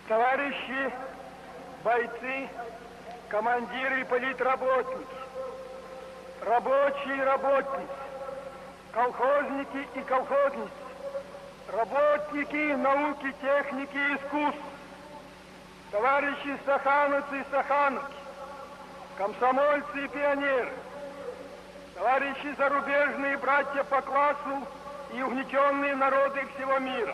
Товарищи бойцы, командиры и политработники, рабочие и работницы, колхозники и колхозницы, работники науки, техники и искусств, товарищи стахановцы и стахановки, комсомольцы и пионеры, товарищи зарубежные братья по классу и угнетенные народы всего мира.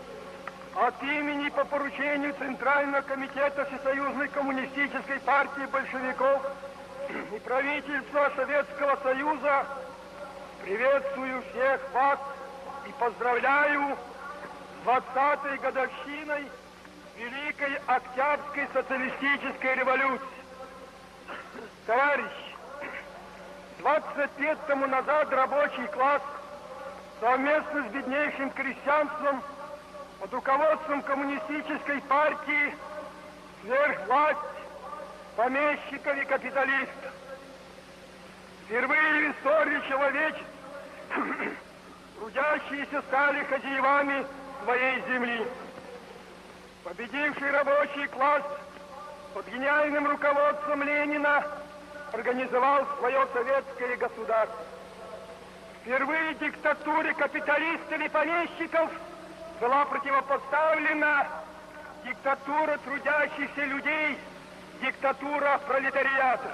От имени по поручению Центрального комитета Всесоюзной коммунистической партии большевиков и правительства Советского Союза приветствую всех вас и поздравляю с 20-й годовщиной Великой Октябрьской социалистической революции. Товарищи, 20 лет тому назад рабочий класс совместно с беднейшим крестьянством под руководством коммунистической партии сверхвласть помещиков и капиталистов. Впервые в истории человечества трудящиеся стали хозяевами своей земли. Победивший рабочий класс под гениальным руководством Ленина организовал свое советское государство. Впервые диктатуре капиталистов и помещиков была противопоставлена диктатура трудящихся людей, диктатура пролетариата.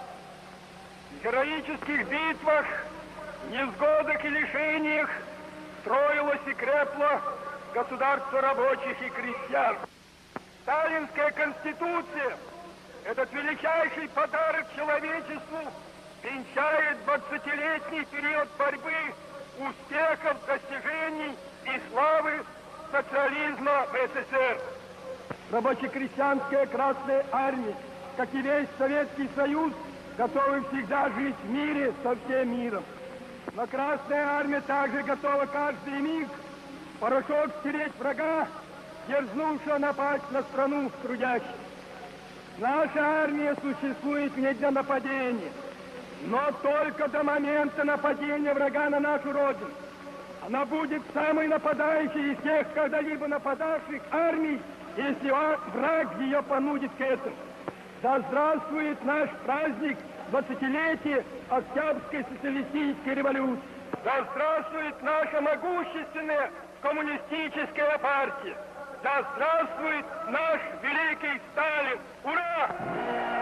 В героических битвах, невзгодах и лишениях строилось и крепло государство рабочих и крестьян. Сталинская конституция, этот величайший подарок человечеству, венчает 20-летний период борьбы, успехов, достижений и славы социализма в СССР. Рабоче-крестьянская Красная Армия, как и весь Советский Союз, готовы всегда жить в мире со всем миром. Но Красная Армия также готова каждый миг порошок стереть врага, дерзнувшего напасть на страну трудящих. Наша армия существует не для нападения, но только до момента нападения врага на нашу Родину. Она будет самой нападающей из всех когда-либо нападавших армий, если враг ее понудит к этому. Да здравствует наш праздник 20-летия Октябрьской социалистической революции. Да здравствует наша могущественная коммунистическая партия. Да здравствует наш великий Сталин! Ура!